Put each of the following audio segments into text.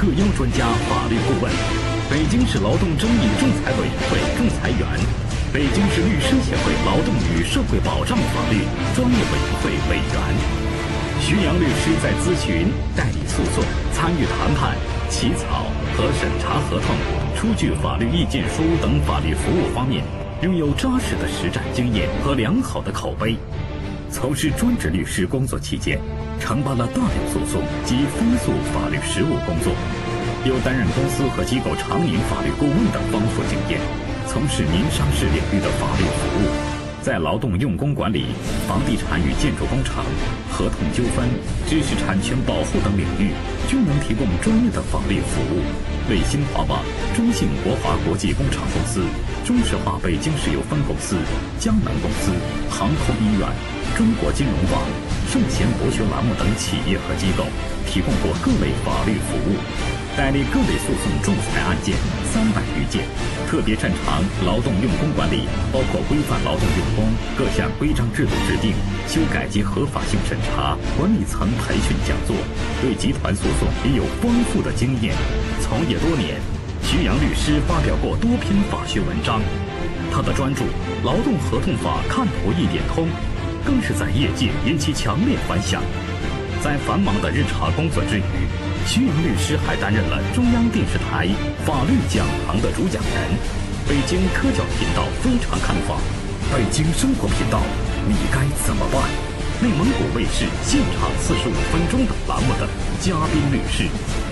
特邀专家法律顾问，北京市劳动争议仲裁委员会仲裁员，北京市律师协会劳动与社会保障法律专业委员会委员。徐阳律师在咨询、代理诉讼、参与谈判、起草和审查合同、出具法律意见书等法律服务方面，拥有扎实的实战经验和良好的口碑。从事专职律师工作期间，承办了大量诉讼及非诉法律实务工作，有担任公司和机构常年法律顾问等丰富经验，从事民商事领域的法律服务，在劳动用工管理、房地产与建筑工程、合同纠纷、知识产权保护等领域均能提供专业的法律服务，为新华网、中信国华国际工程公司、中石化北京市有分公司、江南公司、航空医院、中国金融网、圣贤博学栏目等企业和机构提供过各类法律服务，代理各类诉讼仲裁案件300余件，特别擅长劳动用工管理，包括规范劳动用工各项规章制度制定、修改及合法性审查、管理层培训讲座，对集团诉讼也有丰富的经验。从业多年，徐阳律师发表过多篇法学文章，他的专著《劳动合同法看图一点通》更是在业界引起强烈反响。在繁忙的日常工作之余，徐阳律师还担任了中央电视台法律讲堂的主讲人，北京科教频道非常看法，北京生活频道你该怎么办，内蒙古卫视现场45分钟等栏目的嘉宾律师。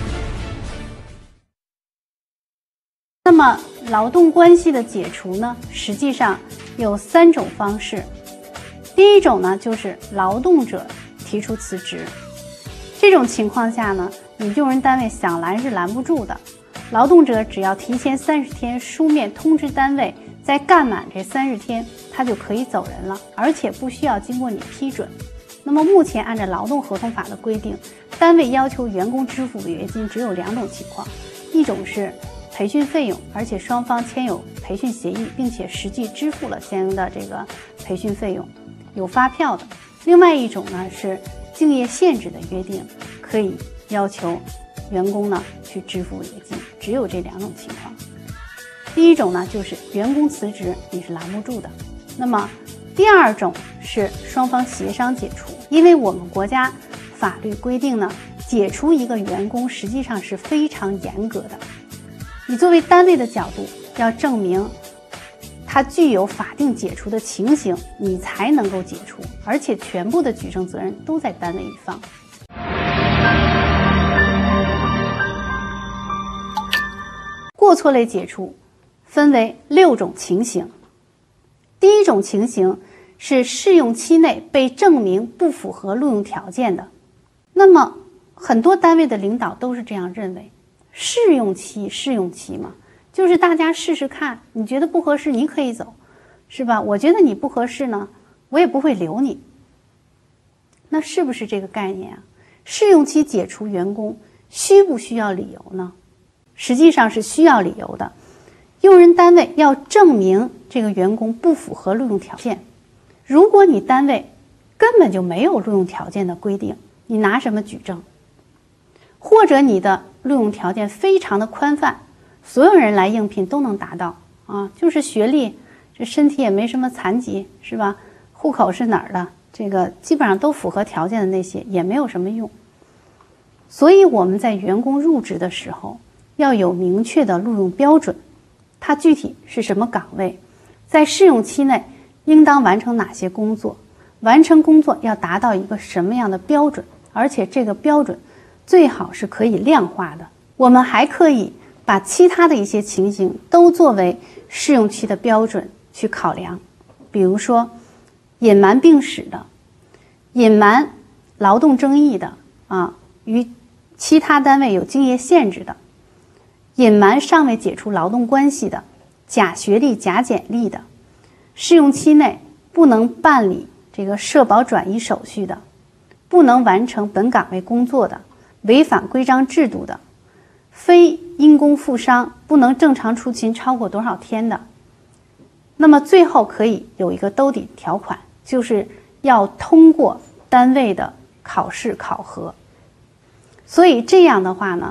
那么劳动关系的解除呢，实际上有3种方式。第一种呢，就是劳动者提出辞职。这种情况下呢，你用人单位想拦是拦不住的。劳动者只要提前30天书面通知单位，在干满这30天，他就可以走人了，而且不需要经过你批准。那么目前按照劳动合同法的规定，单位要求员工支付违约金只有2种情况，一种是培训费用，而且双方签有培训协议，并且实际支付了相应的这个培训费用，有发票的。另外一种呢是竞业限制的约定，可以要求员工呢去支付违约金，只有这2种情况。第一种呢就是员工辞职你是拦不住的。那么第2种是双方协商解除，因为我们国家法律规定呢，解除一个员工实际上是非常严格的。你作为单位的角度要证明它具有法定解除的情形，你才能够解除，而且全部的举证责任都在单位一方。过错类解除分为6种情形。第一种情形是试用期内被证明不符合录用条件的。那么很多单位的领导都是这样认为，试用期嘛，就是大家试试看，你觉得不合适你可以走，是吧？我觉得你不合适呢，我也不会留你。那是不是这个概念啊？试用期解除员工需不需要理由呢？实际上是需要理由的。用人单位要证明这个员工不符合录用条件。如果你单位根本就没有录用条件的规定，你拿什么举证？或者你的录用条件非常的宽泛，所有人来应聘都能达到啊，就是学历，这身体也没什么残疾，是吧？户口是哪儿的，这个基本上都符合条件的那些也没有什么用。所以我们在员工入职的时候要有明确的录用标准，它具体是什么岗位，在试用期内应当完成哪些工作，完成工作要达到一个什么样的标准，而且这个标准最好是可以量化的。我们还可以把其他的一些情形都作为试用期的标准去考量，比如说隐瞒病史的，隐瞒劳动争议的与其他单位有竞业限制的，隐瞒尚未解除劳动关系的，假学历假简历的，试用期内不能办理这个社保转移手续的，不能完成本岗位工作的，违反规章制度的，非因公负伤不能正常出勤超过多少天的。那么最后可以有一个兜底条款，就是要通过单位的考试考核。所以这样的话呢，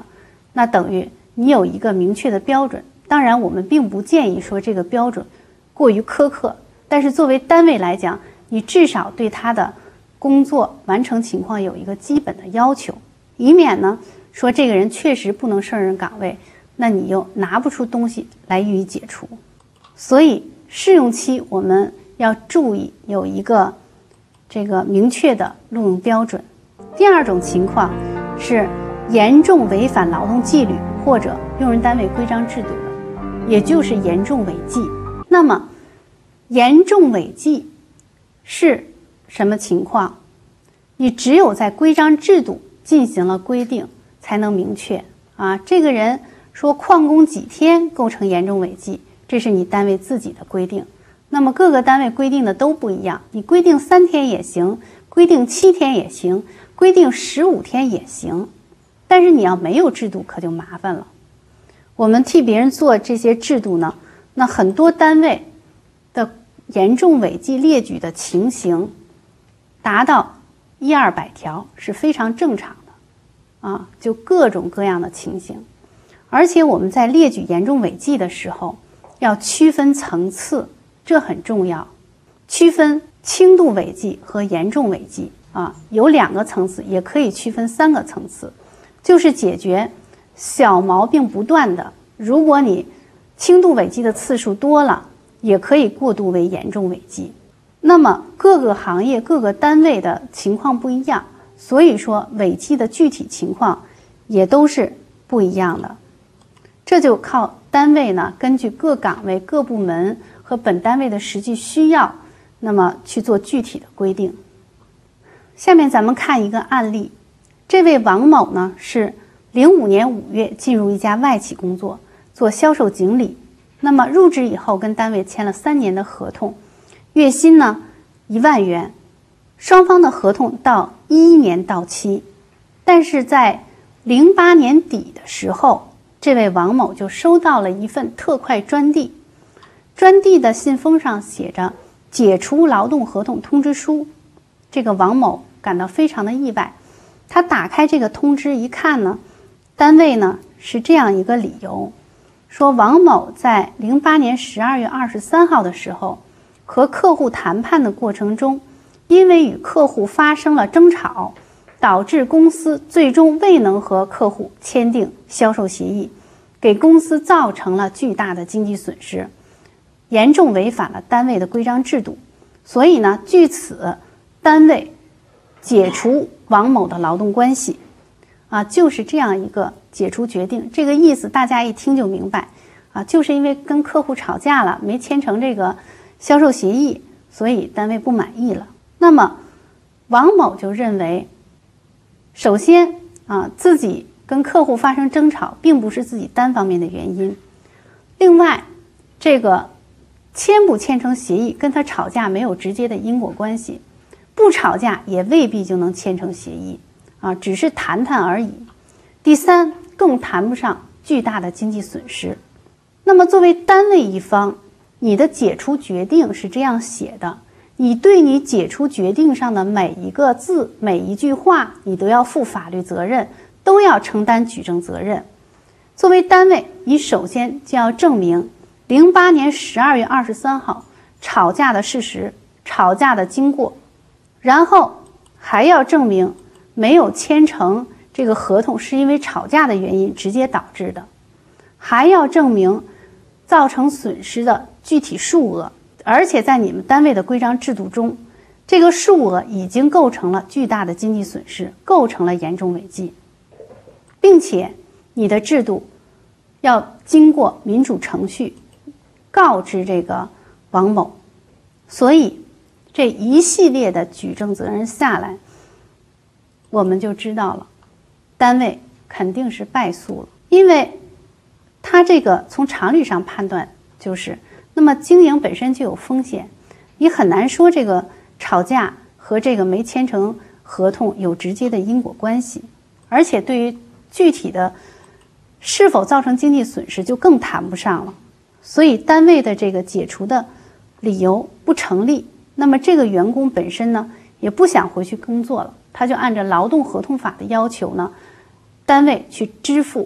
那等于你有一个明确的标准。当然，我们并不建议说这个标准过于苛刻，但是作为单位来讲，你至少对他的工作完成情况有一个基本的要求，以免呢说这个人确实不能胜任岗位，那你又拿不出东西来予以解除。所以试用期我们要注意有一个这个明确的录用标准。第二种情况是严重违反劳动纪律或者用人单位规章制度的，也就是严重违纪。那么严重违纪是什么情况？你只有在规章制度进行了规定才能明确这个人说旷工几天构成严重违纪，这是你单位自己的规定。那么各个单位规定的都不一样，你规定3天也行，规定7天也行，规定15天也行。但是你要没有制度可就麻烦了。我们替别人做这些制度呢，那很多单位的严重违纪列举的情形达到100-200条是非常正常的就各种各样的情形。而且我们在列举严重违纪的时候要区分层次，这很重要，区分轻度违纪和严重违纪有2个层次，也可以区分3个层次，就是解决小毛病不断的。如果你轻度违纪的次数多了，也可以过渡为严重违纪。那么各个行业各个单位的情况不一样，所以说违纪的具体情况也都是不一样的。这就靠单位呢根据各岗位各部门和本单位的实际需要，那么去做具体的规定。下面咱们看一个案例。这位王某呢是05年5月进入一家外企工作，做销售经理。那么入职以后跟单位签了3年的合同，月薪呢1万元，双方的合同到11年到期。但是在08年底的时候，这位王某就收到了一份特快专递，专递的信封上写着解除劳动合同通知书。这个王某感到非常的意外，他打开这个通知一看呢，单位呢是这样一个理由，说王某在08年12月23号的时候和客户谈判的过程中，因为与客户发生了争吵，导致公司最终未能和客户签订销售协议，给公司造成了巨大的经济损失，严重违反了单位的规章制度。所以呢，据此单位解除王某的劳动关系就是这样一个解除决定。这个意思大家一听就明白就是因为跟客户吵架了，没签成这个销售协议，所以单位不满意了。那么王某就认为，首先自己跟客户发生争吵并不是自己单方面的原因，另外这个签不签成协议跟他吵架没有直接的因果关系，不吵架也未必就能签成协议只是谈谈而已。第三，更谈不上巨大的经济损失。那么作为单位一方，你的解除决定是这样写的，你对你解除决定上的每一个字每一句话你都要负法律责任，都要承担举证责任。作为单位，你首先就要证明08年12月23号吵架的事实，吵架的经过，然后还要证明没有签成这个合同是因为吵架的原因直接导致的，还要证明造成损失的具体数额，而且在你们单位的规章制度中，这个数额已经构成了巨大的经济损失，构成了严重违纪，并且你的制度要经过民主程序告知这个王某。所以这一系列的举证责任下来，我们就知道了单位肯定是败诉了。因为他这个从常理上判断就是，那么经营本身就有风险，你很难说这个吵架和这个没签成合同有直接的因果关系，而且对于具体的是否造成经济损失就更谈不上了。所以单位的这个解除的理由不成立，那么这个员工本身呢也不想回去工作了，他就按照劳动合同法的要求呢，单位去支付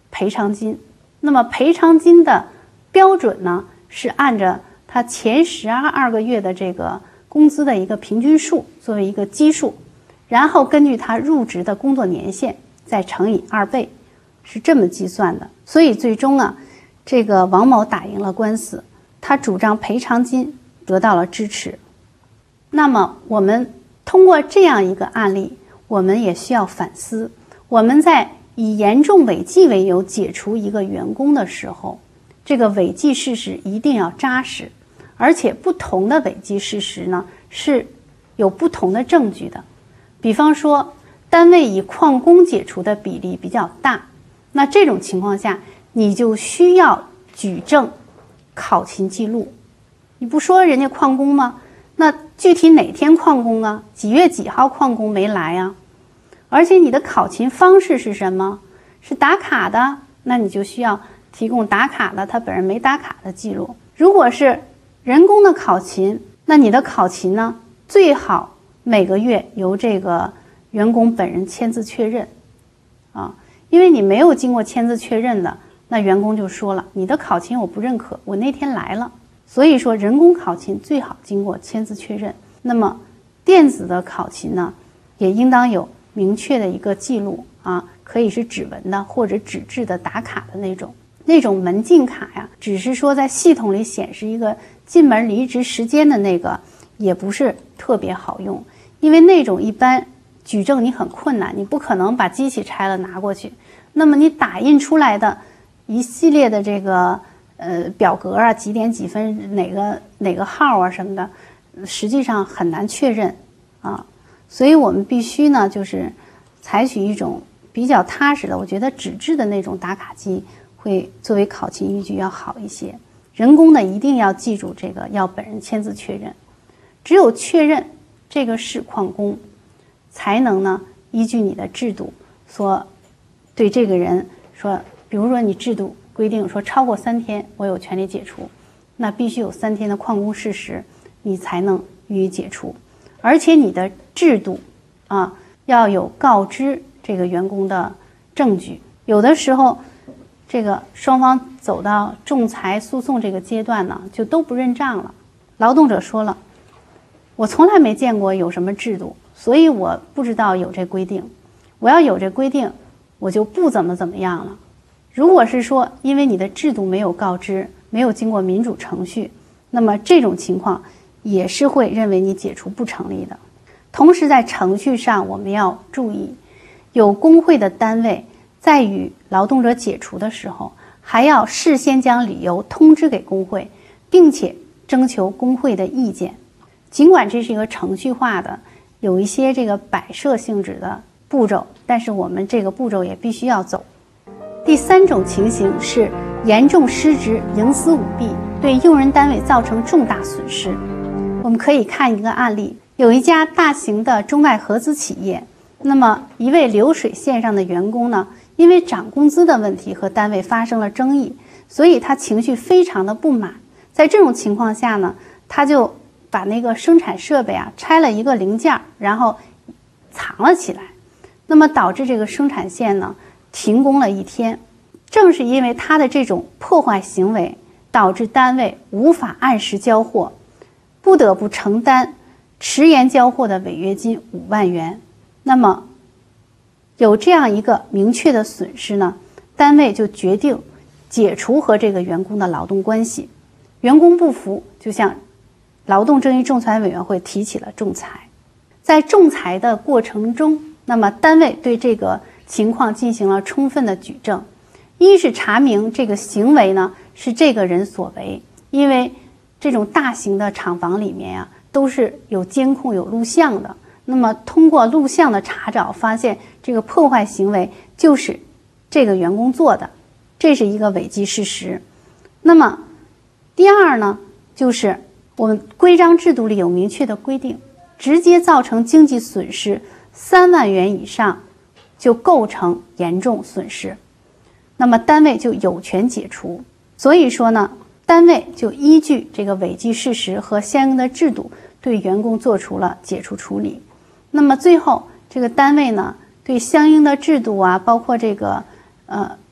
赔偿金。那么赔偿金的标准呢，是按着他前12个月的这个工资的一个平均数作为一个基数，然后根据他入职的工作年限再乘以2倍，是这么计算的。所以最终啊，这个王某打赢了官司，他主张赔偿金得到了支持。那么我们通过这样一个案例，我们也需要反思，我们在以严重违纪为由解除一个员工的时候，这个违纪事实一定要扎实，而且不同的违纪事实呢是有不同的证据的。比方说单位以旷工解除的比例比较大，那这种情况下你就需要举证考勤记录。你不说人家旷工吗？那具体哪天旷工啊？几月几号旷工没来啊？而且你的考勤方式是什么？是打卡的，那你就需要提供打卡的他本人没打卡的记录。如果是人工的考勤，那你的考勤呢，最好每个月由这个员工本人签字确认啊，因为你没有经过签字确认的，那员工就说了，你的考勤我不认可，我那天来了。所以说人工考勤最好经过签字确认。那么电子的考勤呢，也应当有明确的一个记录啊，可以是指纹的或者纸质的打卡的那种门禁卡呀，只是说在系统里显示一个进门离职时间的那个，也不是特别好用，因为那种一般举证你很困难，你不可能把机器拆了拿过去。那么你打印出来的一系列的这个表格啊，几点几分哪个号啊什么的，实际上很难确认啊。所以我们必须呢，就是采取一种比较踏实的，我觉得纸质的那种打卡机会作为考勤依据要好一些。人工的一定要记住这个要本人签字确认，只有确认这个是旷工，才能呢依据你的制度说对这个人说，比如说你制度规定说超过3天我有权利解除，那必须有3天的旷工事实，你才能予以解除。而且你的制度啊要有告知这个员工的证据。有的时候这个双方走到仲裁诉讼这个阶段呢，就都不认账了。劳动者说了，我从来没见过有什么制度，所以我不知道有这规定，我要有这规定我就不怎么样了。如果是说因为你的制度没有告知，没有经过民主程序，那么这种情况也是会认为你解除不成立的。同时在程序上我们要注意，有工会的单位在与劳动者解除的时候，还要事先将理由通知给工会，并且征求工会的意见。尽管这是一个程序化的，有一些这个摆设性质的步骤，但是我们这个步骤也必须要走。第3种情形是严重失职、营私舞弊，对用人单位造成重大损失。我们可以看一个案例，有一家大型的中外合资企业，那么一位流水线上的员工呢，因为涨工资的问题和单位发生了争议，所以他情绪非常的不满。在这种情况下呢，他就把那个生产设备啊拆了一个零件，然后藏了起来，那么导致这个生产线呢停工了1天。正是因为他的这种破坏行为，导致单位无法按时交货，不得不承担迟延交货的违约金5万元。那么有这样一个明确的损失呢，单位就决定解除和这个员工的劳动关系。员工不服，就向劳动争议仲裁委员会提起了仲裁。在仲裁的过程中，那么单位对这个情况进行了充分的举证。一是查明这个行为呢是这个人所为，因为这种大型的厂房里面啊都是有监控有录像的，那么通过录像的查找发现这个破坏行为就是这个员工做的，这是一个违纪事实。那么第二呢，就是我们规章制度里有明确的规定，直接造成经济损失3万元以上就构成严重损失，那么单位就有权解除。所以说呢，单位就依据这个违纪事实和相应的制度对员工做出了解除处理。那么最后这个单位呢对相应的制度啊，包括这个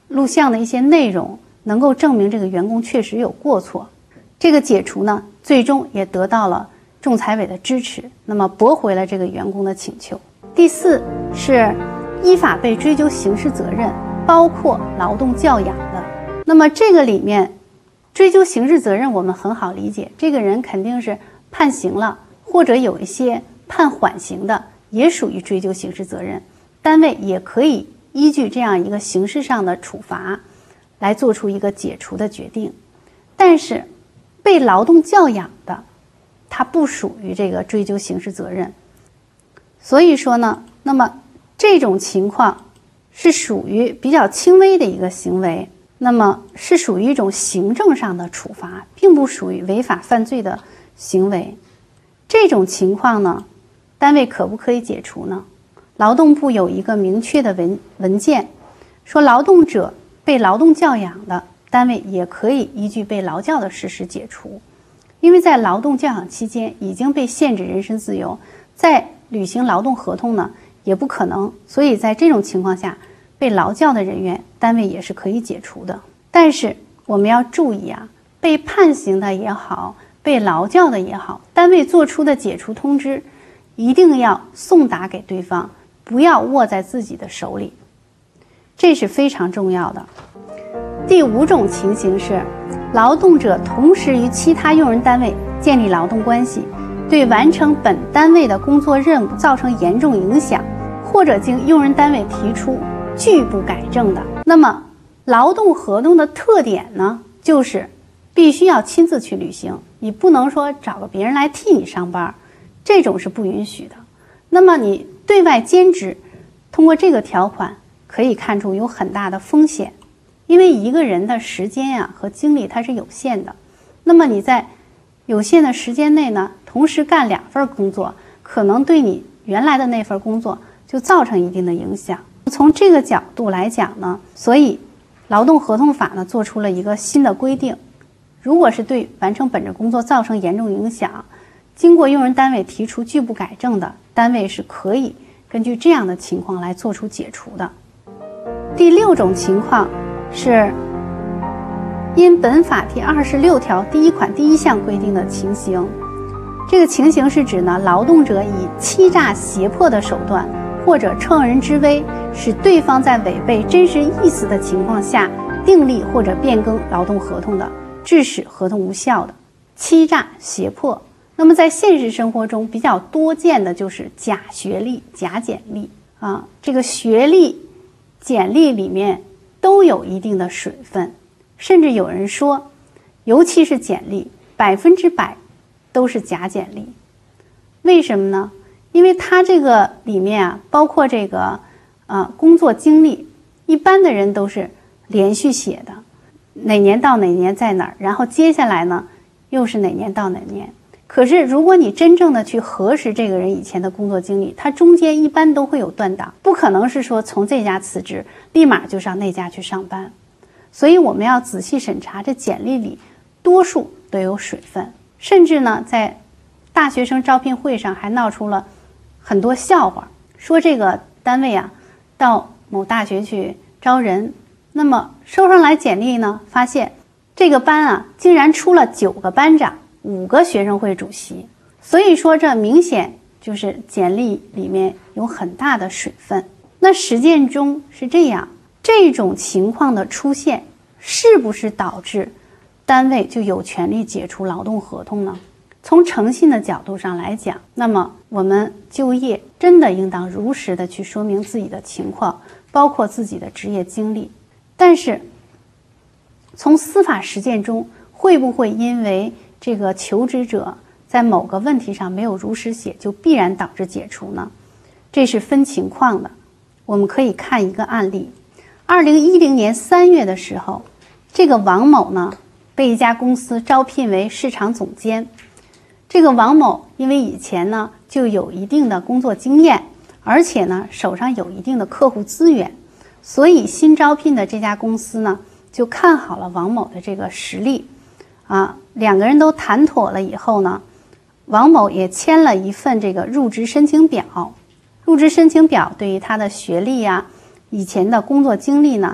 录像的一些内容能够证明这个员工确实有过错。这个解除呢，最终也得到了仲裁委的支持，那么驳回了这个员工的请求。第四是依法被追究刑事责任，包括劳动教养的。那么这个里面追究刑事责任我们很好理解，这个人肯定是判刑了，或者有一些判缓刑的，也属于追究刑事责任。单位也可以依据这样一个刑事上的处罚来做出一个解除的决定。但是被劳动教养的，它不属于这个追究刑事责任。所以说呢，那么这种情况是属于比较轻微的一个行为，那么是属于一种行政上的处罚，并不属于违法犯罪的行为。这种情况呢，单位可不可以解除呢？劳动部有一个明确的文件，说劳动者被劳动教养的，单位也可以依据被劳教的事实解除。因为在劳动教养期间已经被限制人身自由，在履行劳动合同呢也不可能，所以在这种情况下，被劳教的人员单位也是可以解除的。但是我们要注意啊，被判刑的也好，被劳教的也好，单位做出的解除通知一定要送达给对方，不要握在自己的手里，这是非常重要的。第五种情形是，劳动者同时与其他用人单位建立劳动关系，对完成本单位的工作任务造成严重影响，或者经用人单位提出拒不改正的。那么劳动合同的特点呢，就是必须要亲自去履行，你不能说找个别人来替你上班，这种是不允许的。那么你对外兼职，通过这个条款可以看出有很大的风险，因为一个人的时间啊和精力它是有限的，那么你在有限的时间内呢，同时干2份工作，可能对你原来的那份工作就造成一定的影响。从这个角度来讲呢，所以劳动合同法呢做出了一个新的规定，如果是对完成本职工作造成严重影响，经过用人单位提出拒不改正的，单位是可以根据这样的情况来做出解除的。第6种情况是因本法第26条第1款第1项规定的情形。这个情形是指呢，劳动者以欺诈胁迫的手段或者乘人之危，使对方在违背真实意思的情况下订立或者变更劳动合同的，致使合同无效的。欺诈胁迫，那么在现实生活中比较多见的就是假学历、假简历啊，这个学历、简历里面都有一定的水分，甚至有人说，尤其是简历，100%都是假简历。为什么呢？因为它这个里面啊，包括这个工作经历，一般的人都是连续写的，哪年到哪年在哪儿，然后接下来呢又是哪年到哪年。可是如果你真正的去核实这个人以前的工作经历，他中间一般都会有断档，不可能是说从这家辞职立马就上那家去上班。所以我们要仔细审查这简历里多数都有水分，甚至呢在大学生招聘会上还闹出了很多笑话，说这个单位啊到某大学去招人，那么收上来简历呢，发现这个班啊竟然出了9个班长，5个学生会主席。所以说这明显就是简历里面有很大的水分。那实践中是这样，这种情况的出现是不是导致单位就有权利解除劳动合同呢？从诚信的角度上来讲，那么我们就业真的应当如实的去说明自己的情况，包括自己的职业经历。但是从司法实践中，会不会因为这个求职者在某个问题上没有如实写，就必然导致解除呢？这是分情况的。我们可以看一个案例。2010年3月的时候，这个王某呢被一家公司招聘为市场总监。这个王某因为以前呢就有一定的工作经验，而且呢手上有一定的客户资源，所以新招聘的这家公司呢就看好了王某的这个实力啊。2个人都谈妥了以后呢，王某也签了一份这个入职申请表。入职申请表对于他的学历啊、以前的工作经历呢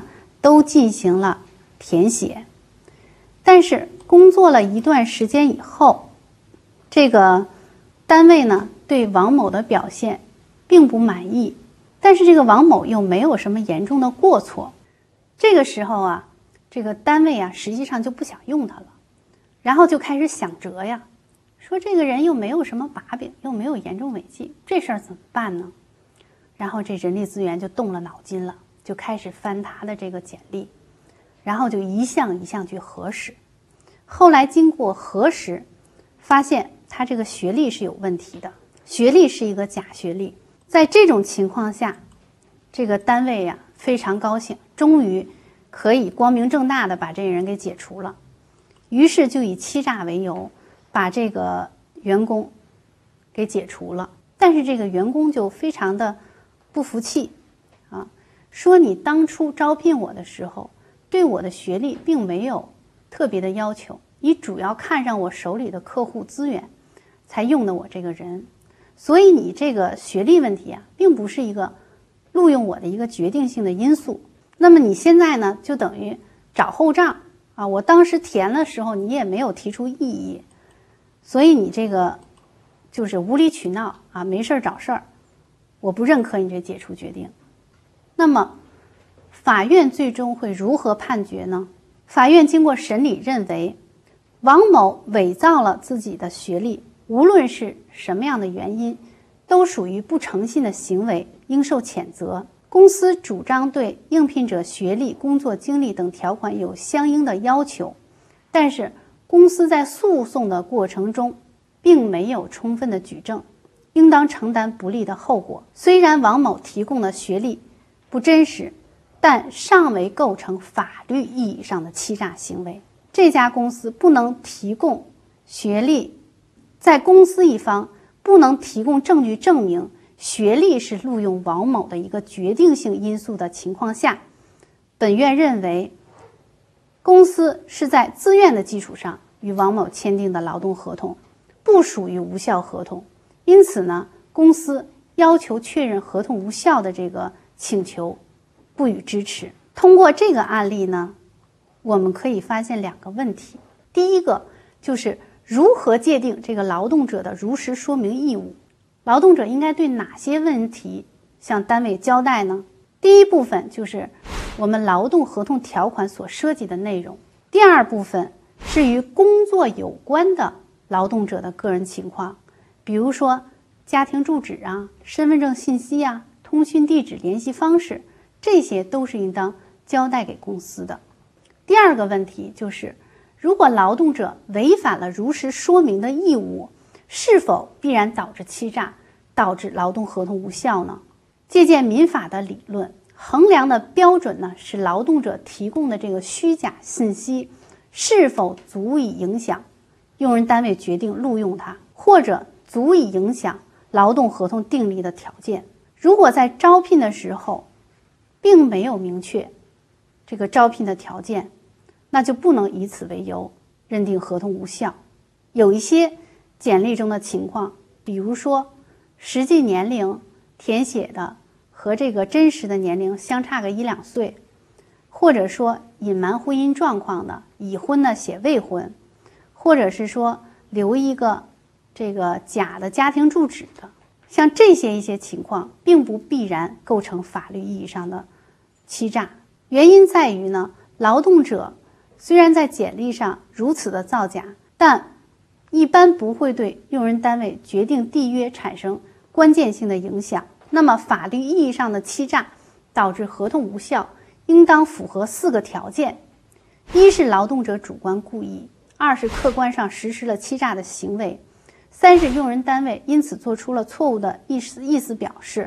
都进行了填写。但是工作了一段时间以后，这个单位呢对王某的表现并不满意，但是这个王某又没有什么严重的过错。这个时候啊，这个单位啊实际上就不想用他了，然后就开始想辙呀，说这个人又没有什么把柄，又没有严重违纪，这事儿怎么办呢？然后这人力资源就动了脑筋了，就开始翻他的这个简历，然后就一项一项去核实。后来经过核实，发现他这个学历是有问题的，学历是一个假学历。在这种情况下，这个单位呀非常高兴，终于可以光明正大的把这个人给解除了。于是就以欺诈为由，把这个员工给解除了。但是这个员工就非常的不服气啊，说你当初招聘我的时候，对我的学历并没有特别的要求，你主要看上我手里的客户资源，才用的我这个人。所以你这个学历问题啊，并不是一个录用我的一个决定性的因素。那么你现在呢，就等于找后账啊！我当时填的时候，你也没有提出异议，所以你这个就是无理取闹啊，没事找事儿。我不认可你这解除决定。那么法院最终会如何判决呢？法院经过审理认为，王某伪造了自己的学历，无论是什么样的原因，都属于不诚信的行为，应受谴责。公司主张对应聘者学历、工作经历等条款有相应的要求，但是公司在诉讼的过程中并没有充分的举证，应当承担不利的后果。虽然王某提供的学历不真实，但尚未构成法律意义上的欺诈行为。这家公司不能提供学历，在公司一方不能提供证据证明学历是录用王某的一个决定性因素的情况下，本院认为公司是在自愿的基础上与王某签订的劳动合同，不属于无效合同。因此呢，公司要求确认合同无效的这个请求不予支持。通过这个案例呢，我们可以发现两个问题。第一个就是如何界定这个劳动者的如实说明义务，劳动者应该对哪些问题向单位交代呢？第一部分就是我们劳动合同条款所涉及的内容，第二部分是与工作有关的劳动者的个人情况，比如说家庭住址啊、身份证信息啊、通讯地址、联系方式，这些都是应当交代给公司的。第二个问题就是，如果劳动者违反了如实说明的义务，是否必然导致欺诈，导致劳动合同无效呢？借鉴民法的理论，衡量的标准呢是劳动者提供的这个虚假信息是否足以影响用人单位决定录用他，或者足以影响劳动合同订立的条件。如果在招聘的时候并没有明确这个招聘的条件，那就不能以此为由认定合同无效。有一些简历中的情况，比如说实际年龄填写的和这个真实的年龄相差个1-2岁，或者说隐瞒婚姻状况的，已婚的写未婚，或者是说留一个这个假的家庭住址的，像这些一些情况并不必然构成法律意义上的欺诈。原因在于呢，劳动者虽然在简历上如此的造假，但一般不会对用人单位决定缔约产生关键性的影响。那么法律意义上的欺诈导致合同无效，应当符合4个条件：一是劳动者主观故意；2是客观上实施了欺诈的行为；3是用人单位因此做出了错误的意思表示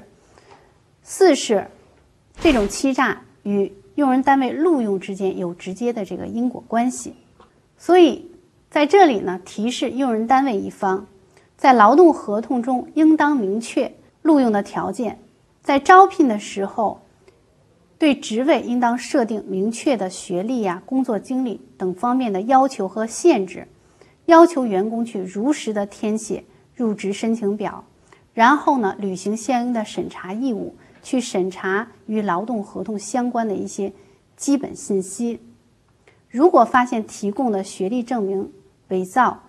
；4是这种欺诈与用人单位录用之间有直接的这个因果关系。所以在这里呢，提示用人单位一方在劳动合同中应当明确录用的条件，在招聘的时候对职位应当设定明确的学历呀、工作经历等方面的要求和限制，要求员工去如实的填写入职申请表，然后呢履行相应的审查义务，去审查与劳动合同相关的一些基本信息。如果发现提供的学历证明伪造，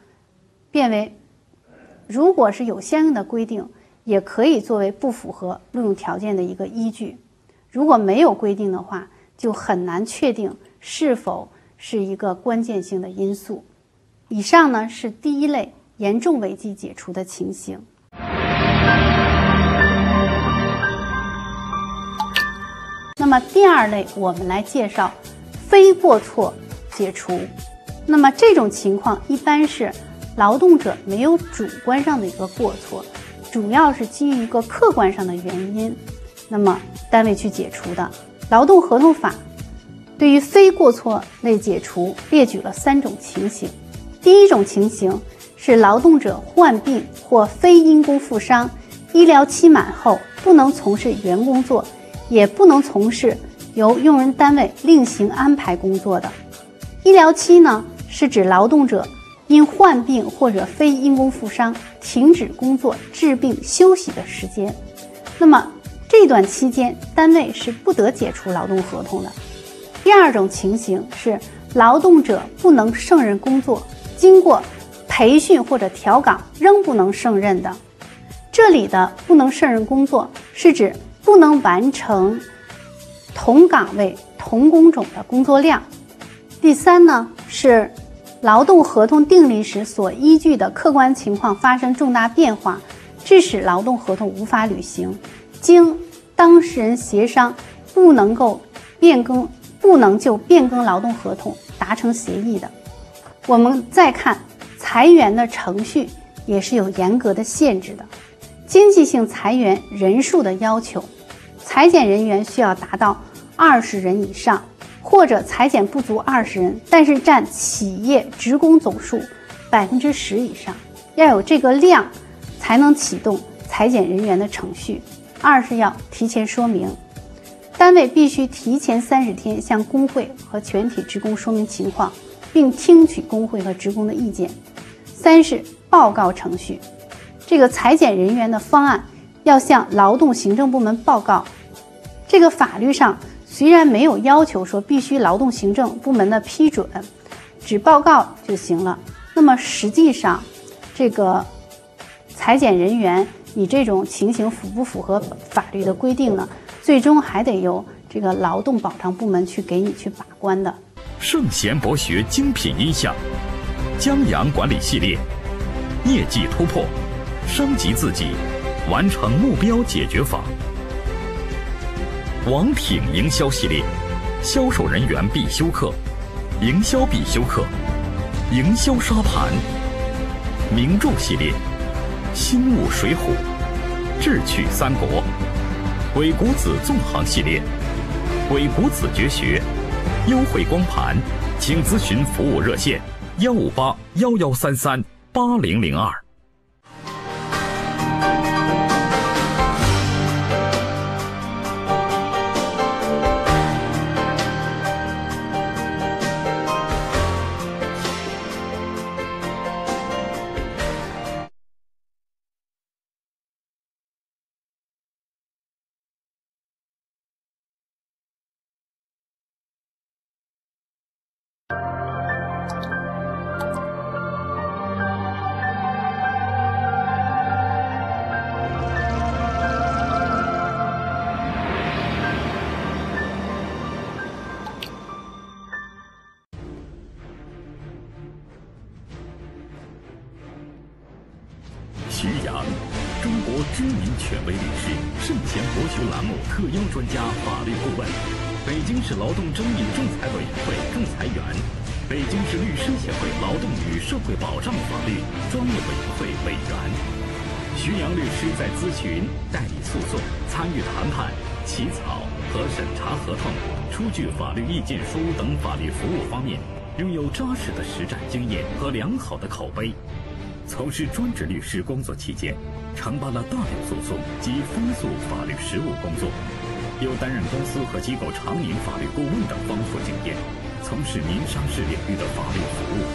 如果是有相应的规定，也可以作为不符合录用条件的一个依据。如果没有规定的话，就很难确定是否是一个关键性的因素。以上呢是第一类严重违纪解除的情形。那么第二类，我们来介绍非过错解除。那么这种情况一般是劳动者没有主观上的一个过错，主要是基于一个客观上的原因，那么单位去解除的。劳动合同法对于非过错类解除列举了3种情形。第一种情形是劳动者患病或非因公负伤，医疗期满后不能从事原工作，也不能从事由用人单位另行安排工作的。医疗期呢，是指劳动者因患病或者非因公负伤停止工作、治病休息的时间。那么这段期间，单位是不得解除劳动合同的。第二种情形是劳动者不能胜任工作，经过培训或者调岗仍不能胜任的。这里的不能胜任工作是指不能完成同岗位同工种的工作量。第三呢，是劳动合同订立时所依据的客观情况发生重大变化，致使劳动合同无法履行，经当事人协商不能就变更劳动合同达成协议的。我们再看裁员的程序也是有严格的限制的。经济性裁员人数的要求，裁减人员需要达到20人以上，或者裁减不足20人，但是占企业职工总数10%以上，要有这个量才能启动裁减人员的程序。二是要提前说明，单位必须提前30天向工会和全体职工说明情况，并听取工会和职工的意见。三是报告程序，这个裁减人员的方案要向劳动行政部门报告。这个法律上虽然没有要求说必须劳动行政部门的批准，只报告就行了。那么实际上，这个裁减人员你这种情形符不符合法律的规定呢？最终还得由这个劳动保障部门给你去把关的。 圣贤博学精品音像，江阳管理系列，业绩突破，升级自己，完成目标解决法。王挺营销系列，销售人员必修课，营销必修课，营销沙盘。名著系列，心悟水浒，智取三国。鬼谷子纵横系列，鬼谷子绝学，优惠光盘，请咨询服务热线158-1133-8002。徐阳，中国知名权威律师，圣贤博学栏目特邀专家法律顾问，北京市劳动争议仲裁委员会仲裁员，北京市律师协会劳动与社会保障法律专业委员会委员。徐阳律师在咨询、代理诉讼、参与谈判、起草和审查合同、出具法律意见书等法律服务方面，拥有扎实的实战经验和良好的口碑。从事专职律师工作期间，承办了大量诉讼及非诉法律实务工作，有担任公司和机构常年法律顾问等丰富经验，从事民商事领域的法律服务，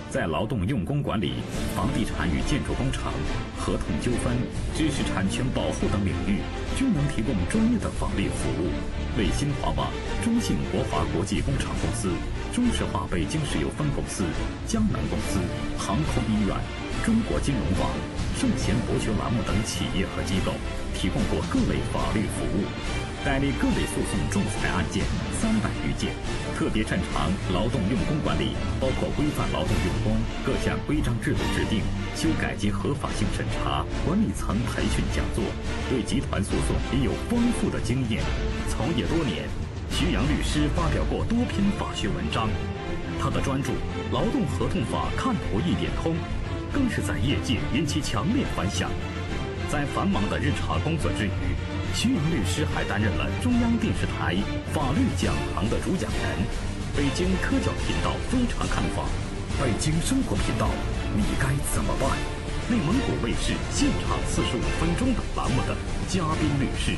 在劳动用工管理、房地产与建筑工程、合同纠纷、知识产权保护等领域，均能提供专业的法律服务。为新华网、中信国华国际工程公司、中石化北京市有分公司、江南公司、航空医院、中国金融网、圣贤博学栏目等企业和机构提供过各类法律服务，代理各类诉讼仲裁案件300余件，特别擅长劳动用工管理，包括规范劳动用工各项规章制度制定、修改及合法性审查、管理层培训讲座，对集团诉讼也有丰富的经验。从业多年，徐阳律师发表过多篇法学文章，他的专著《劳动合同法看图一点通》更是在业界引起强烈反响。在繁忙的日常工作之余，徐阳律师还担任了中央电视台法律讲堂的主讲人，北京科教频道非常看法，北京生活频道你该怎么办？内蒙古卫视现场45分钟等栏目的嘉宾律师。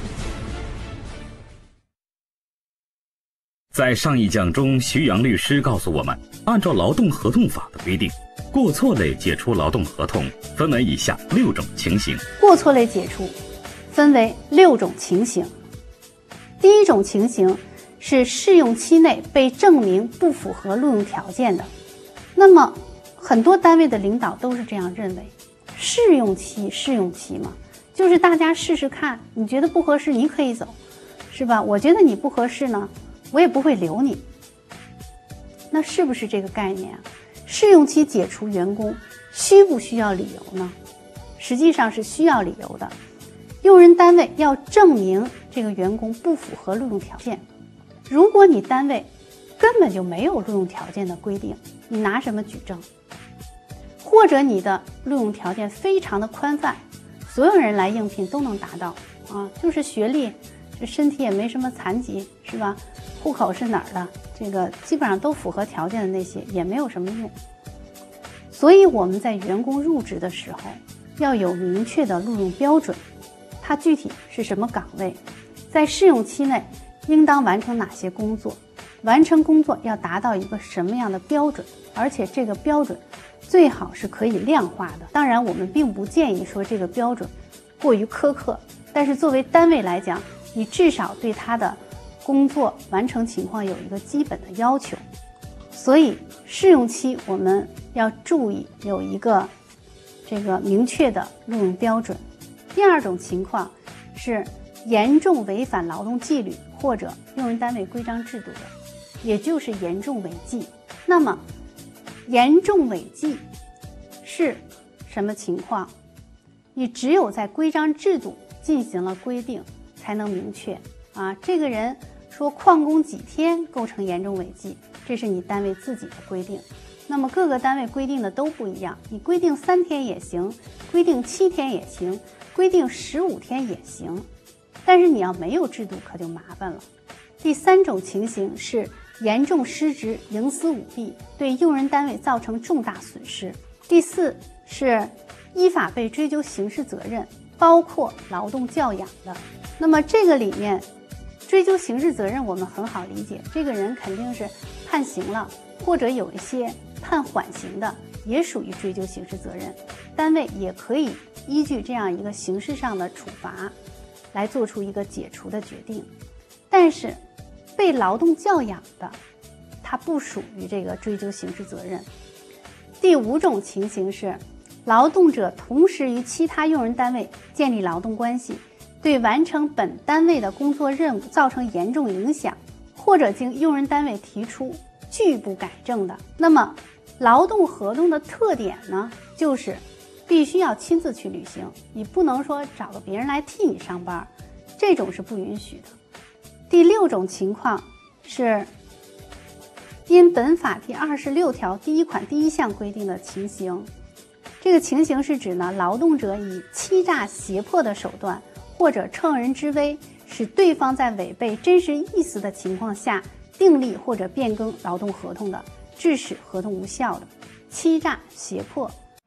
在上一讲中，徐阳律师告诉我们，按照劳动合同法的规定，过错类解除劳动合同分为以下6种情形。 过错类解除分为6种情形。第一种情形是试用期内被证明不符合录用条件的。那么很多单位的领导都是这样认为，试用期嘛，就是大家试试看，你觉得不合适你可以走，是吧？我觉得你不合适呢，我也不会留你。那是不是这个概念啊？试用期解除员工需不需要理由呢？实际上是需要理由的。用人单位要证明这个员工不符合录用条件。如果你单位根本就没有录用条件的规定，你拿什么举证？或者你的录用条件非常的宽泛，所有人来应聘都能达到啊，就是学历，这身体也没什么残疾，是吧？户口是哪儿的，这个基本上都符合条件的那些也没有什么用。所以我们在员工入职的时候要有明确的录用标准，它具体是什么岗位，在试用期内应当完成哪些工作，完成工作要达到一个什么样的标准，而且这个标准最好是可以量化的。当然我们并不建议说这个标准过于苛刻，但是作为单位来讲，你至少对他的工作完成情况有一个基本的要求。所以试用期我们要注意有一个这个明确的录用标准。第二种情况是严重违反劳动纪律或者用人单位规章制度的，也就是严重违纪。那么严重违纪是什么情况？你只有在规章制度进行了规定才能明确啊。这个人说旷工几天构成严重违纪，这是你单位自己的规定。那么各个单位规定的都不一样，你规定3天也行，规定7天也行，规定15天也行，但是你要没有制度可就麻烦了。第3种情形是严重失职、营私舞弊，对用人单位造成重大损失。第4是依法被追究刑事责任，包括劳动教养的。那么这个里面追究刑事责任我们很好理解，这个人肯定是判刑了，或者有一些判缓刑的，也属于追究刑事责任。单位也可以依据这样一个刑事上的处罚来做出一个解除的决定。但是被劳动教养的，它不属于这个追究刑事责任。第5种情形是劳动者同时与其他用人单位建立劳动关系，对完成本单位的工作任务造成严重影响，或者经用人单位提出拒不改正的。那么劳动合同的特点呢，就是必须要亲自去履行，你不能说找个别人来替你上班，这种是不允许的。第6种情况是因本法第26条第1款第1项规定的情形。这个情形是指呢，劳动者以欺诈胁迫的手段或者乘人之危，使对方在违背真实意思的情况下订立或者变更劳动合同的，致使合同无效的。欺诈、胁迫。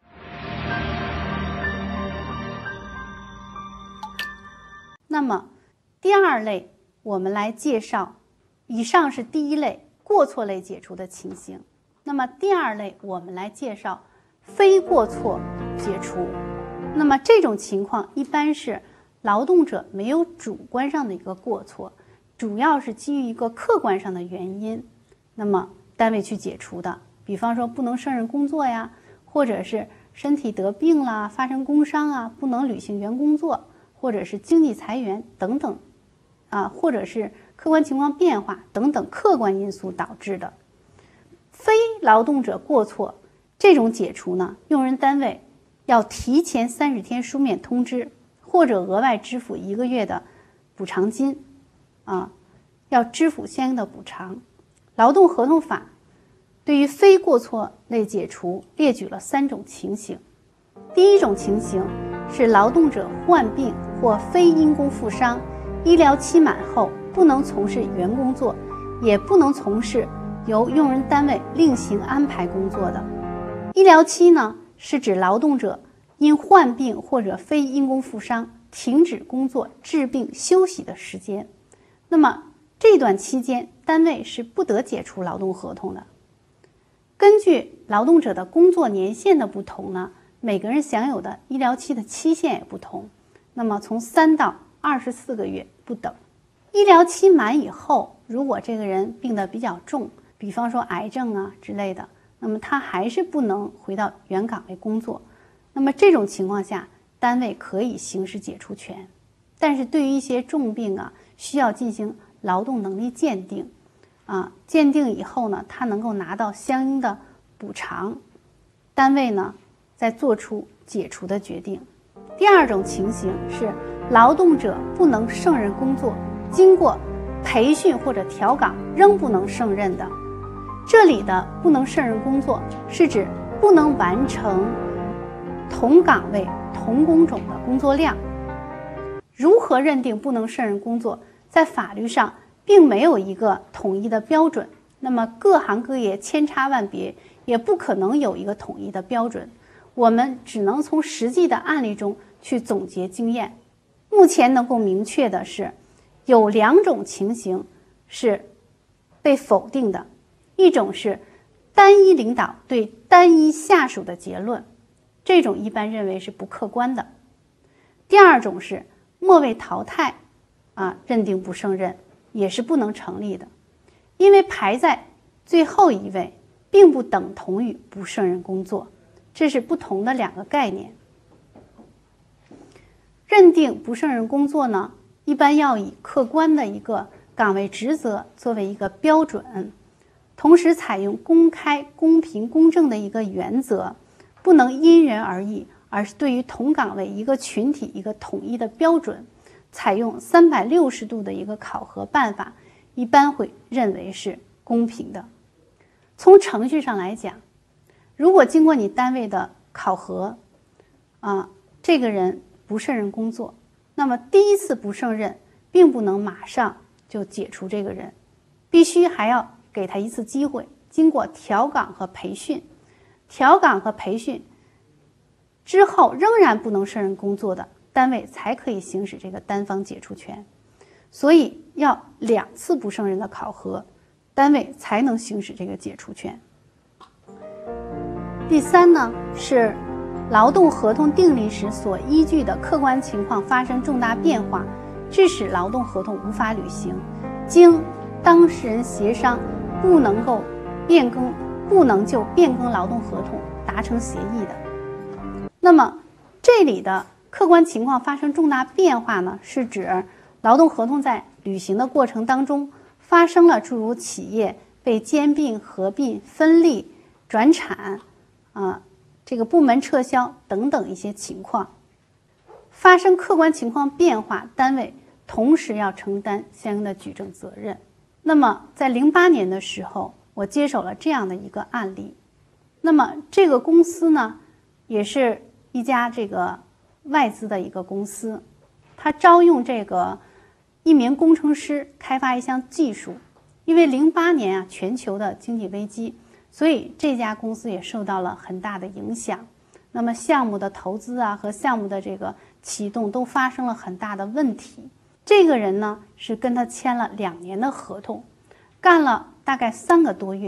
那么第2类我们来介绍，以上是第1类过错类解除的情形。 那么第二类，我们来介绍非过错解除。那么这种情况一般是劳动者没有主观上的一个过错，主要是基于一个客观上的原因，那么单位去解除的。比方说不能胜任工作呀，或者是身体得病啦，发生工伤啊，不能履行原工作，或者是经济裁员等等或者是客观情况变化等等客观因素导致的。非劳动者过错这种解除呢，用人单位要提前30天书面通知，或者额外支付1个月的补偿金要支付相应的补偿。劳动合同法对于非过错类解除列举了3种情形。第一种情形是劳动者患病或非因公负伤，医疗期满后不能从事原工作，也不能从事由用人单位另行安排工作的。医疗期呢，是指劳动者因患病或者非因公负伤停止工作治病休息的时间。那么这段期间单位是不得解除劳动合同的。根据劳动者的工作年限的不同呢，每个人享有的医疗期的期限也不同，那么从3到24个月不等。医疗期满以后，如果这个人病得比较重，比方说癌症之类的，那么他还是不能回到原岗位工作。那么这种情况下，单位可以行使解除权。但是对于一些重病需要进行劳动能力鉴定鉴定以后呢，他能够拿到相应的补偿，单位呢再做出解除的决定。第二种情形是劳动者不能胜任工作，经过培训或者调岗仍不能胜任的。这里的不能胜任工作是指不能完成同岗位同工种的工作量。如何认定不能胜任工作，在法律上并没有一个统一的标准，那么各行各业千差万别，也不可能有一个统一的标准，我们只能从实际的案例中去总结经验。目前能够明确的是，有2种情形是被否定的。一种是单一领导对单一下属的结论，这种一般认为是不客观的。第二种是末位淘汰认定不胜任，也是不能成立的，因为排在最后一位并不等同于不胜任工作，这是不同的2个概念。认定不胜任工作呢，一般要以客观的一个岗位职责作为一个标准，同时采用公开、公平、公正的一个原则，不能因人而异，而是对于同岗位一个群体一个统一的标准，采用360度的一个考核办法，一般会认为是公平的。从程序上来讲，如果经过你单位的考核这个人不胜任工作，那么第一次不胜任并不能马上就解除这个人，必须还要给他一次机会，经过调岗和培训，调岗和培训之后仍然不能胜任工作的，单位才可以行使这个单方解除权。所以要2次不胜任的考核，单位才能行使这个解除权。第3呢，是劳动合同订立时所依据的客观情况发生重大变化，致使劳动合同无法履行，经当事人协商不能就变更劳动合同达成协议的。那么这里的客观情况发生重大变化呢，是指劳动合同在履行的过程当中发生了诸如企业被兼并、合并、分立、转产这个部门撤销等等一些情况，发生客观情况变化，单位同时要承担相应的举证责任。那么在08年的时候，我接手了这样的一个案例。那么这个公司呢，也是一家这个外资的一个公司，他招用这个一名工程师开发一项技术。因为08年全球的经济危机，所以这家公司也受到了很大的影响。那么项目的投资和项目的这个启动都发生了很大的问题。这个人呢是跟他签了2年的合同，干了大概3个多月，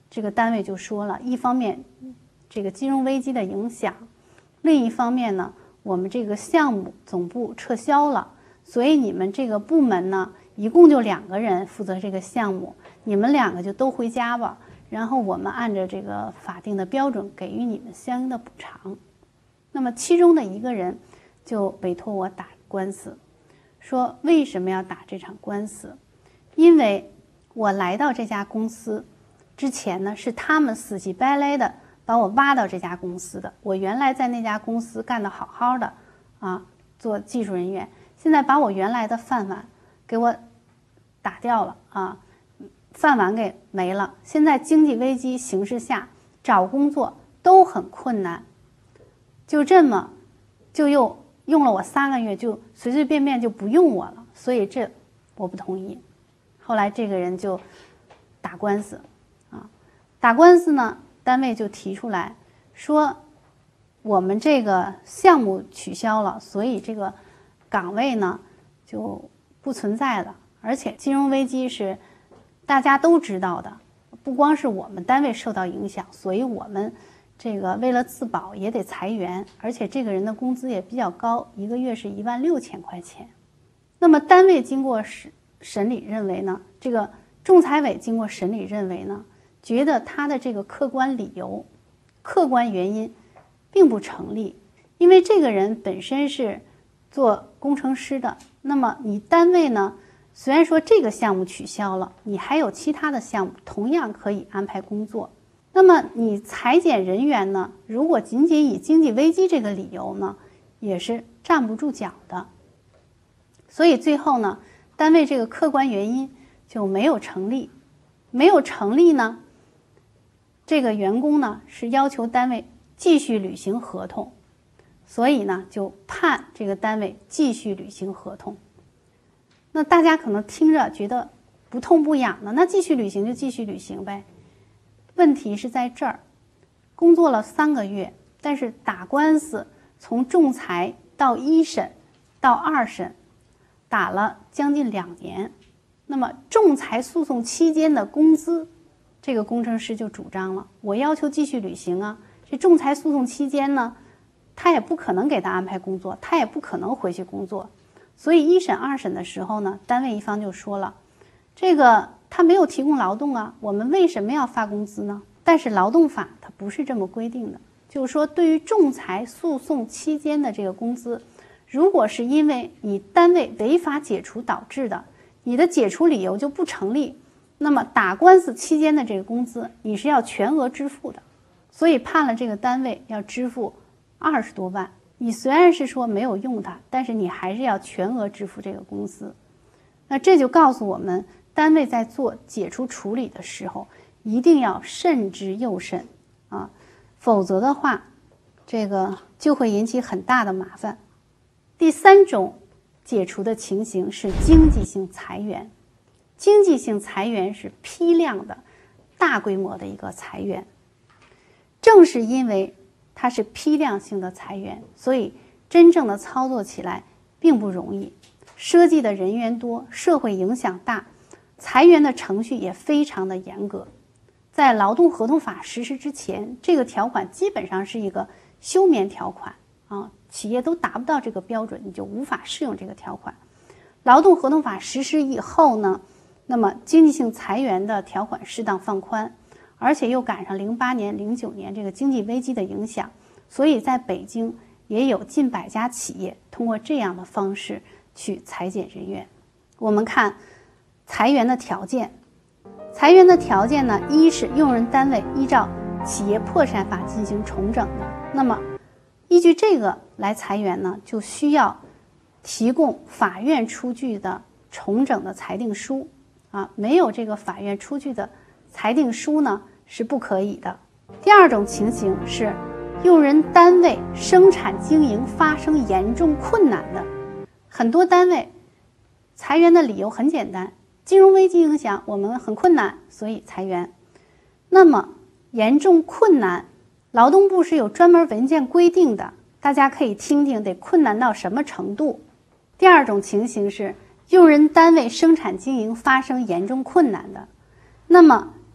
这个单位就说了，一方面这个金融危机的影响，另一方面呢，我们这个项目总部撤销了，所以你们这个部门呢，一共就2个人负责这个项目，你们2个就都回家吧，然后我们按照这个法定的标准给予你们相应的补偿。那么其中的一个人就委托我打官司，说为什么要打这场官司？因为我来到这家公司之前呢，是他们死乞白赖的把我挖到这家公司的。我原来在那家公司干得好好的啊，做技术人员，现在把我原来的饭碗给我打掉了啊，饭碗给没了。现在经济危机形势下，找工作都很困难，就这么就又用了我3个月，就随随便便就不用我了，所以这我不同意。后来这个人就打官司啊，打官司呢，单位就提出来说，我们这个项目取消了，所以这个岗位呢就不存在了。而且金融危机是大家都知道的，不光是我们单位受到影响，所以我们这个为了自保也得裁员，而且这个人的工资也比较高，1个月是16000块钱。那么单位经过审理认为呢，这个仲裁委经过审理认为呢，觉得他的这个客观理由、客观原因并不成立，因为这个人本身是做工程师的，那么你单位呢，虽然说这个项目取消了，你还有其他的项目同样可以安排工作。那么你裁减人员呢，如果仅仅以经济危机这个理由呢，也是站不住脚的。所以最后呢，单位这个客观原因就没有成立。没有成立呢，这个员工呢是要求单位继续履行合同，所以呢就判这个单位继续履行合同。那大家可能听着觉得不痛不痒的，那继续履行就继续履行呗。问题是在这儿，工作了3个月，但是打官司从仲裁到1审到2审，打了将近2年。那么仲裁诉讼期间的工资，这个工程师就主张了，我要求继续履行啊。这仲裁诉讼期间呢，他也不可能给他安排工作，他也不可能回去工作。所以1审2审的时候呢，单位一方就说了，这个他没有提供劳动啊，我们为什么要发工资呢？但是劳动法它不是这么规定的，就是说对于仲裁诉讼期间的这个工资，如果是因为你单位违法解除导致的，你的解除理由就不成立，那么打官司期间的这个工资你是要全额支付的。所以判了这个单位要支付20多万，你虽然是说没有用它，但是你还是要全额支付这个工资。那这就告诉我们，单位在做解除处理的时候一定要慎之又慎啊，否则的话这个就会引起很大的麻烦。第3种解除的情形是经济性裁员。经济性裁员是批量的大规模的一个裁员，正是因为它是批量性的裁员，所以真正的操作起来并不容易，涉及的人员多，社会影响大，裁员的程序也非常的严格。在劳动合同法实施之前，这个条款基本上是一个休眠条款啊，企业都达不到这个标准，你就无法适用这个条款。劳动合同法实施以后呢，那么经济性裁员的条款适当放宽，而且又赶上08年、09年这个经济危机的影响，所以在北京也有近100家企业通过这样的方式去裁减人员。我们看裁员的条件，裁员的条件呢，一是用人单位依照企业破产法进行重整的，那么依据这个来裁员呢，就需要提供法院出具的重整的裁定书啊，没有这个法院出具的裁定书呢是不可以的。第2种情形是用人单位生产经营发生严重困难的。很多单位裁员的理由很简单，金融危机影响我们很困难，所以裁员。那么严重困难，劳动部是有专门文件规定的，大家可以听听得困难到什么程度。第2种情形是用人单位生产经营发生严重困难的，那么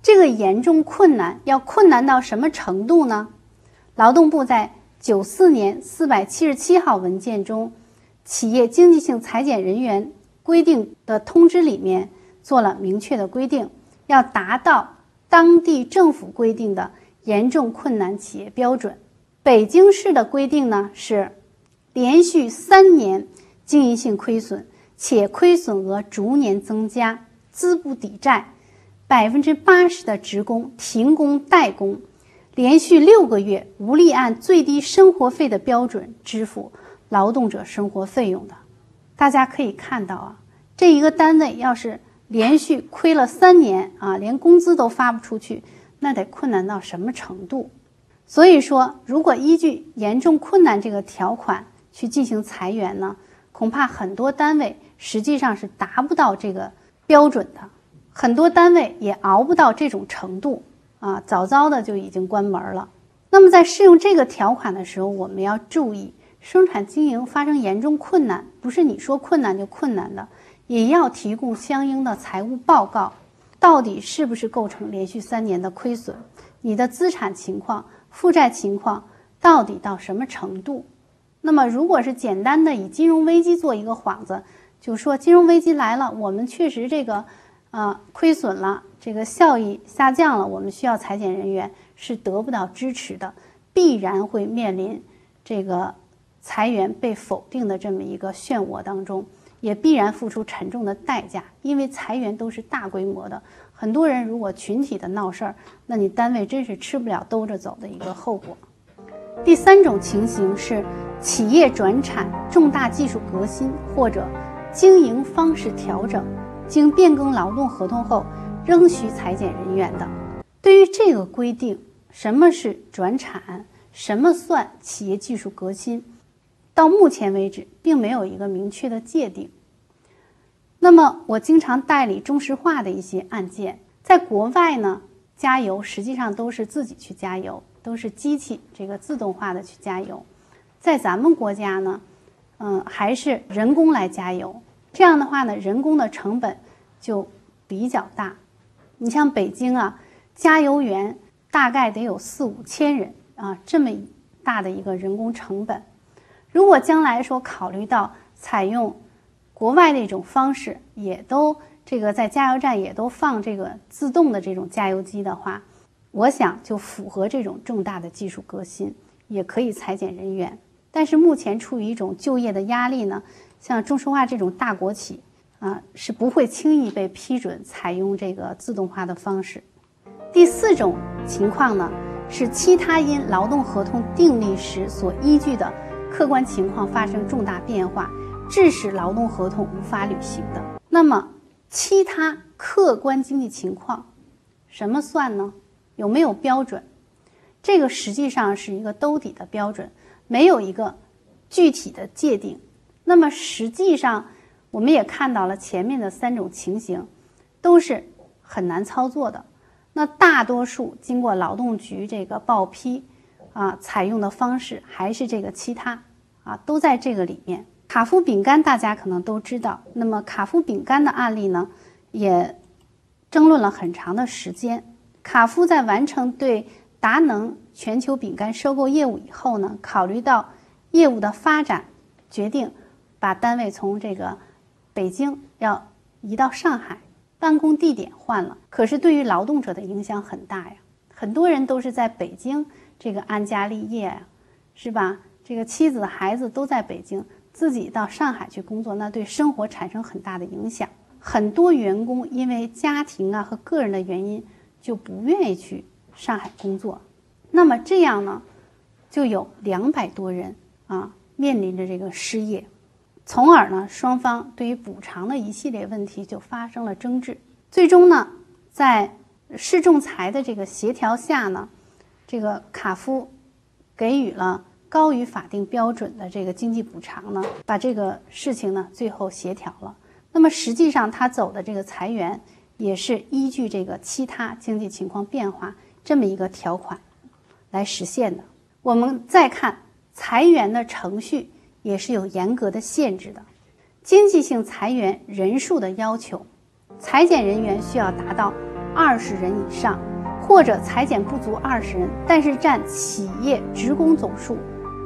这个严重困难要困难到什么程度呢？劳动部在94年477号文件中，企业经济性裁减人员规定的通知里面做了明确的规定，要达到当地政府规定的严重困难企业标准。北京市的规定呢是连续3年经营性亏损，且亏损额逐年增加，资不抵债，80%的职工停工怠工，连续6个月无力按最低生活费的标准支付劳动者生活费用的。大家可以看到啊，这一个单位要是连续亏了3年啊，连工资都发不出去，那得困难到什么程度？所以说，如果依据严重困难这个条款去进行裁员呢，恐怕很多单位实际上是达不到这个标准的，很多单位也熬不到这种程度啊，早早的就已经关门了。那么在适用这个条款的时候，我们要注意，生产经营发生严重困难，不是你说困难就困难的，也要提供相应的财务报告，到底是不是构成连续3年的亏损，你的资产情况、负债情况到底到什么程度。那么如果是简单的以金融危机做一个幌子，就说金融危机来了，我们确实这个亏损了，这个效益下降了，我们需要裁减人员，是得不到支持的，必然会面临这个裁员被否定的这么一个漩涡当中，也必然付出沉重的代价。因为裁员都是大规模的，很多人如果群体的闹事儿，那你单位真是吃不了兜着走的一个后果。第3种情形是企业转产、重大技术革新或者经营方式调整，经变更劳动合同后仍需裁减人员的。对于这个规定，什么是转产，什么算企业技术革新，到目前为止并没有一个明确的界定。那么我经常代理中石化的一些案件，在国外呢，加油实际上都是自己去加油，都是机器这个自动化的去加油。在咱们国家呢，还是人工来加油，这样的话呢，人工的成本就比较大。你像北京啊，加油员大概得有4-5千人啊，这么大的一个人工成本。如果将来说考虑到采用国外的一种方式，也都这个在加油站也都放这个自动的这种加油机的话，我想就符合这种重大的技术革新，也可以裁减人员。但是目前处于一种就业的压力呢，像中石化这种大国企是不会轻易被批准采用这个自动化的方式。第4种情况呢，是其他因劳动合同订立时所依据的客观情况发生重大变化，致使劳动合同无法履行的。那么其他客观经济情况什么算呢？有没有标准？这个实际上是一个兜底的标准，没有一个具体的界定。那么实际上我们也看到了前面的3种情形都是很难操作的。那大多数经过劳动局这个报批采用的方式还是这个其他都在这个里面。卡夫饼干大家可能都知道，那么卡夫饼干的案例呢，也争论了很长的时间。卡夫在完成对达能全球饼干收购业务以后呢，考虑到业务的发展，决定把单位从这个北京要移到上海，办公地点换了。可是对于劳动者的影响很大呀，很多人都是在北京这个安家立业呀，是吧？这个妻子孩子都在北京，自己到上海去工作，那对生活产生很大的影响。很多员工因为家庭和个人的原因就不愿意去上海工作，那么这样呢，就有200多人面临着这个失业，从而呢，双方对于补偿的一系列问题就发生了争执。最终呢，在市仲裁的这个协调下呢，这个卡夫给予了高于法定标准的这个经济补偿呢，把这个事情呢最后协调了。那么实际上他走的这个裁员也是依据这个其他经济情况变化这么一个条款来实现的。我们再看裁员的程序也是有严格的限制的，经济性裁员人数的要求，裁减人员需要达到 20人以上，或者裁减不足20人，但是占企业职工总数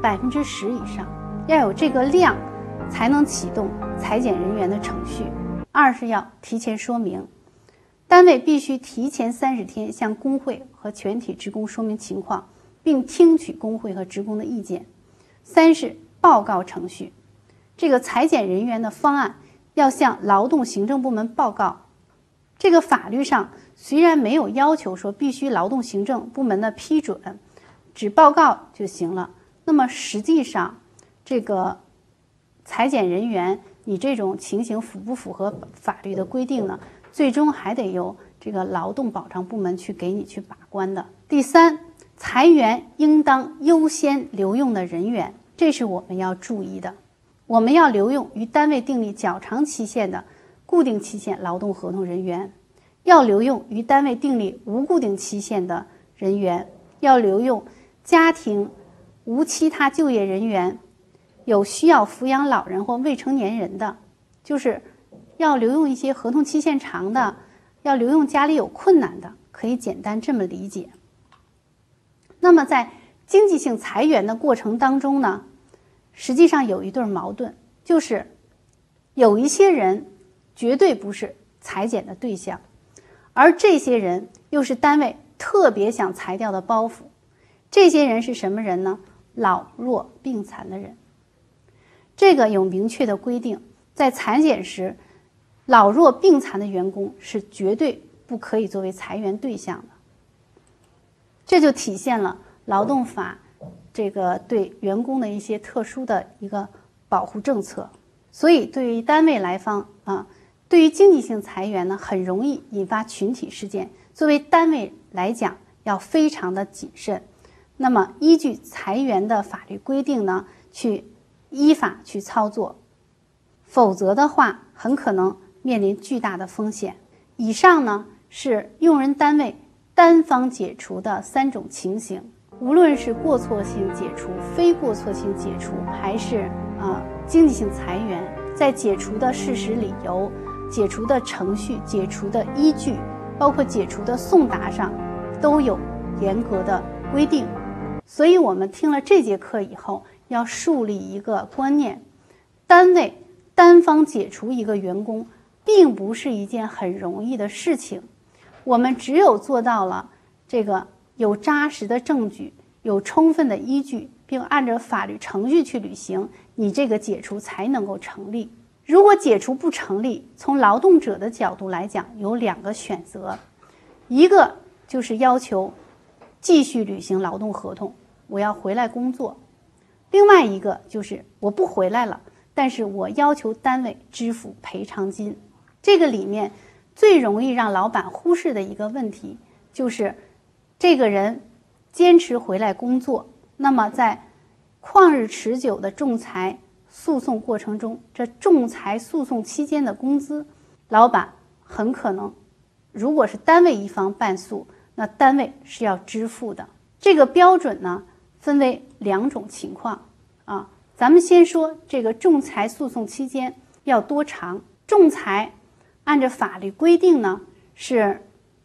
10%以上，要有这个量才能启动裁减人员的程序。二是要提前说明，单位必须提前30天向工会和全体职工说明情况，并听取工会和职工的意见。三是报告程序，这个裁减人员的方案要向劳动行政部门报告。这个法律上虽然没有要求说必须劳动行政部门的批准，只报告就行了，那么实际上这个裁减人员你这种情形符不符合法律的规定呢？最终还得由这个劳动保障部门去给你去把关的。第三，裁员应当优先留用的人员，这是我们要注意的。我们要留用与单位订立较长期限的固定期限劳动合同人员，要留用与单位订立无固定期限的人员，要留用家庭无其他就业人员，有需要抚养老人或未成年人的，就是要留用一些合同期限长的，要留用家里有困难的，可以简单这么理解。那么在经济性裁员的过程当中呢，实际上有一对矛盾，就是有一些人绝对不是裁减的对象，而这些人又是单位特别想裁掉的包袱。这些人是什么人呢？老弱病残的人。这个有明确的规定，在裁减时，老弱病残的员工是绝对不可以作为裁员对象的。这就体现了劳动法这个对员工的一些特殊的一个保护政策。所以对于单位来方对于经济性裁员呢，很容易引发群体事件，作为单位来讲要非常的谨慎。那么依据裁员的法律规定呢，去依法去操作，否则的话很可能面临巨大的风险。以上呢是用人单位单方解除的3种情形，无论是过错性解除、非过错性解除，还是经济性裁员，在解除的事实理由、解除的程序、解除的依据，包括解除的送达上，都有严格的规定。所以我们听了这节课以后，要树立一个观念，单位单方解除一个员工并不是一件很容易的事情。我们只有做到了这个有扎实的证据、有充分的依据，并按照法律程序去履行，你这个解除才能够成立。如果解除不成立，从劳动者的角度来讲，有2个选择，一个就是要求继续履行劳动合同，我要回来工作；另外一个就是我不回来了，但是我要求单位支付赔偿金。这个里面最容易让老板忽视的一个问题，就是这个人坚持回来工作，那么在旷日持久的仲裁诉讼过程中，这仲裁诉讼期间的工资，老板很可能，如果是单位一方败诉，那单位是要支付的。这个标准呢，分为2种情况咱们先说这个仲裁诉讼期间要多长。仲裁按照法律规定呢是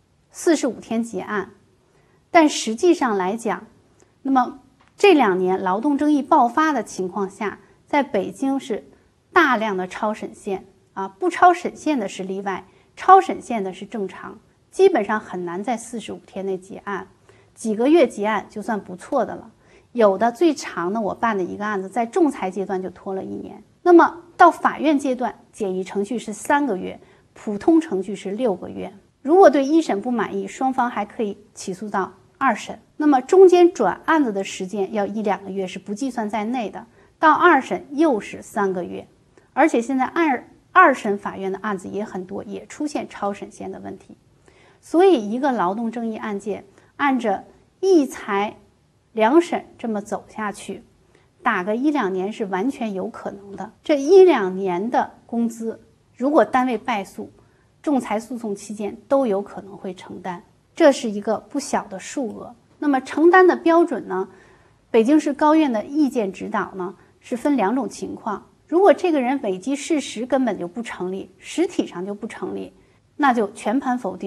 45天结案，但实际上来讲，那么这2年劳动争议爆发的情况下，在北京是大量的超审线不超审线的是例外，超审线的是正常，基本上很难在45天内结案，几个月结案就算不错的了。有的最长的我办的一个案子，在仲裁阶段就拖了1年。那么到法院阶段，简易程序是3个月，普通程序是6个月。如果对1审不满意，双方还可以起诉到2审。那么中间转案子的时间要1-2个月是不计算在内的，到2审又是3个月。而且现在二审法院的案子也很多，也出现超审线的问题。所以一个劳动争议案件按着1裁2审这么走下去，打个1-2年是完全有可能的。这1-2年的工资，如果单位败诉，仲裁诉讼期间都有可能会承担，这是一个不小的数额。那么承担的标准呢，北京市高院的意见指导呢是分2种情况。如果这个人违纪事实根本就不成立，实体上就不成立，那就全盘否定，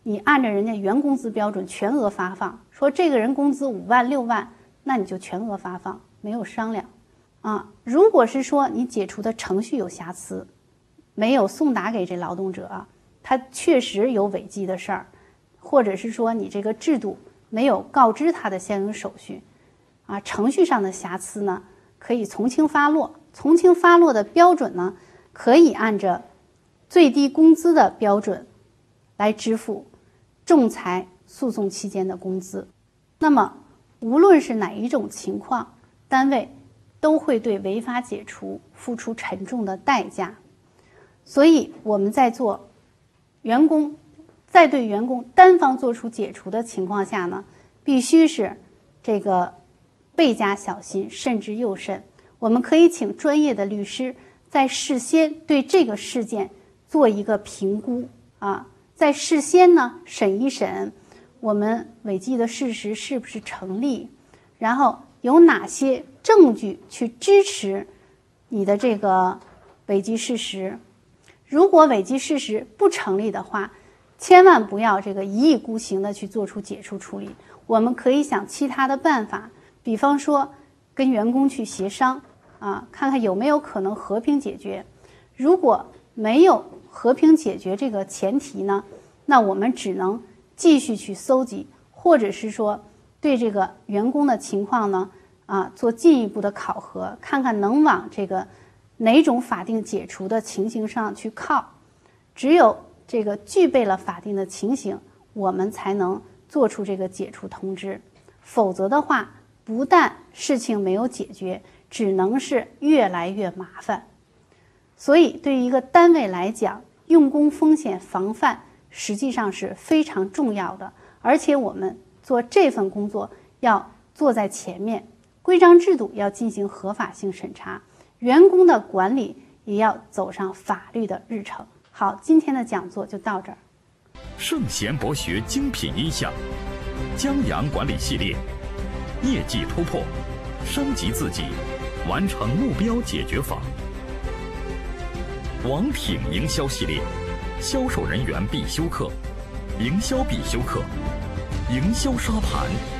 你按照人家原工资标准全额发放，说这个人工资5万6万，那你就全额发放，没有商量啊。如果是说你解除的程序有瑕疵，没有送达给这劳动者，他确实有违纪的事儿，或者是说你这个制度没有告知他的相应手续啊，程序上的瑕疵呢，可以从轻发落。从轻发落的标准呢，可以按照最低工资的标准来支付仲裁诉讼期间的工资。那么无论是哪一种情况，单位都会对违法解除付出沉重的代价。所以我们在对员工单方做出解除的情况下呢，必须是这个倍加小心，慎之又慎。我们可以请专业的律师在事先对这个事件做一个评估啊，在事先呢审一审我们违纪的事实是不是成立，然后有哪些证据去支持你的这个违纪事实。如果违纪事实不成立的话，千万不要这个一意孤行的去做出解除处理。我们可以想其他的办法，比方说跟员工去协商啊，看看有没有可能和平解决。如果没有和平解决这个前提呢，那我们只能继续去搜集，或者是说对这个员工的情况呢做进一步的考核，看看能往这个哪种法定解除的情形上去靠。只有这个具备了法定的情形，我们才能做出这个解除通知，否则的话，不但事情没有解决，只能是越来越麻烦。所以对于一个单位来讲，用工风险防范实际上是非常重要的，而且我们做这份工作要坐在前面，规章制度要进行合法性审查，员工的管理也要走上法律的日程。好，今天的讲座就到这儿。 圣贤博学精品音像，江阳管理系列，业绩突破，升级自己，完成目标解决法。王挺营销系列，销售人员必修课，营销必修课，营销沙盘。